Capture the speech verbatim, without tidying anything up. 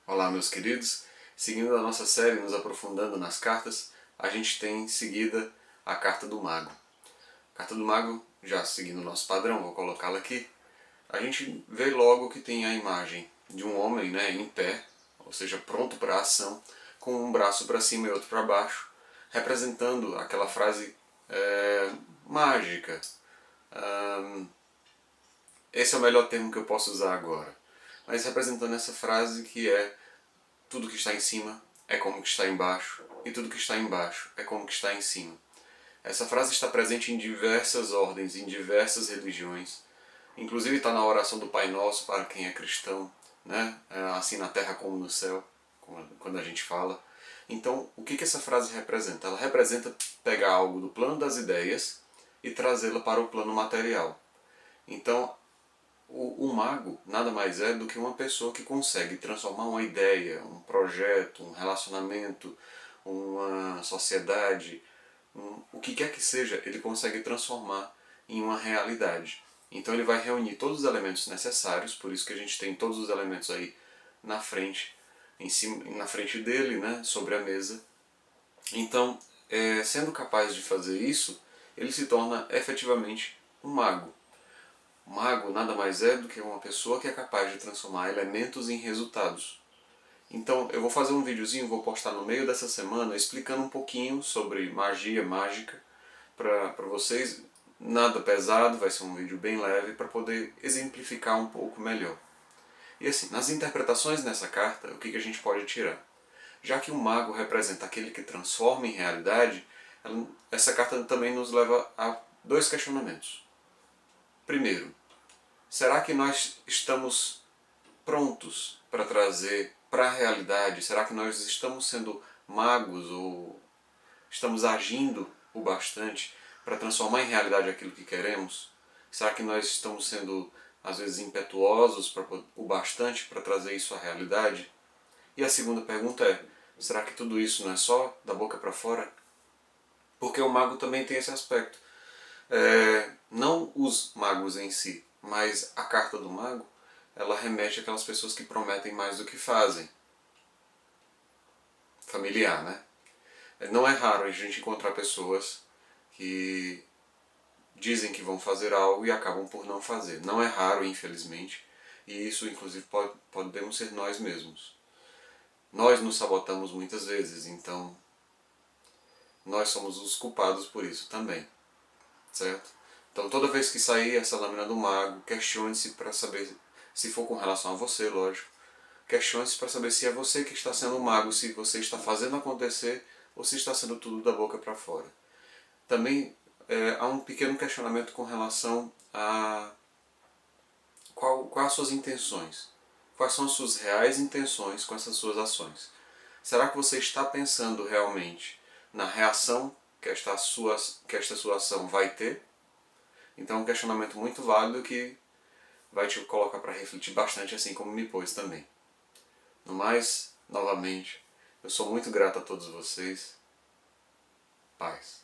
Olá, meus queridos. Seguindo a nossa série, nos aprofundando nas cartas, a gente tem em seguida a carta do Mago. A carta do Mago, já seguindo o nosso padrão, vou colocá-la aqui. A gente vê logo que tem a imagem de um homem, né, em pé, ou seja, pronto para a ação, com um braço para cima e outro para baixo, representando aquela frase é, mágica. Um, esse é o melhor termo que eu posso usar agora. Mas representando essa frase que é: tudo que está em cima é como que está embaixo, e tudo que está embaixo é como que está em cima. Essa frase está presente em diversas ordens, em diversas religiões. Inclusive está na oração do Pai Nosso para quem é cristão, né? Assim na terra como no céu, quando a gente fala. Então, o que, que essa frase representa? Ela representa pegar algo do plano das ideias e trazê-la para o plano material. Então, o, o mago nada mais é do que uma pessoa que consegue transformar uma ideia, um projeto, um relacionamento, uma sociedade, um, o que quer que seja, ele consegue transformar em uma realidade. Então ele vai reunir todos os elementos necessários, por isso que a gente tem todos os elementos aí na frente, em cima, na frente dele, né, sobre a mesa. Então, é, sendo capaz de fazer isso, ele se torna efetivamente um mago. O mago nada mais é do que uma pessoa que é capaz de transformar elementos em resultados. Então eu vou fazer um videozinho, vou postar no meio dessa semana explicando um pouquinho sobre magia, mágica, para vocês. Nada pesado, vai ser um vídeo bem leve para poder exemplificar um pouco melhor. E assim, nas interpretações nessa carta, o que, que a gente pode tirar? Já que o mago representa aquele que transforma em realidade, essa carta também nos leva a dois questionamentos. Primeiro, será que nós estamos prontos para trazer para a realidade? Será que nós estamos sendo magos ou estamos agindo o bastante para transformar em realidade aquilo que queremos? Será que nós estamos sendo, às vezes, impetuosos pra, o bastante para trazer isso à realidade? E a segunda pergunta é: será que tudo isso não é só da boca para fora? Porque o mago também tem esse aspecto. É, não os magos em si, mas a carta do mago, ela remete àquelas pessoas que prometem mais do que fazem. Familiar, né? Não é raro a gente encontrar pessoas que dizem que vão fazer algo e acabam por não fazer. Não é raro, infelizmente, e isso inclusive pode, podemos ser nós mesmos. Nós nos sabotamos muitas vezes, então nós somos os culpados por isso também, certo? Então toda vez que sair essa lâmina do mago, questione-se para saber, se for com relação a você, lógico, questione-se para saber se é você que está sendo o mago, se você está fazendo acontecer ou se está sendo tudo da boca para fora. Também é, há um pequeno questionamento com relação a qual, quais as suas intenções. Quais são as suas reais intenções com essas suas ações? Será que você está pensando realmente na reação que esta sua, que esta sua ação vai ter? Então é um questionamento muito válido que vai te colocar para refletir bastante, assim como me pôs também. No mais, novamente, eu sou muito grato a todos vocês. Paz.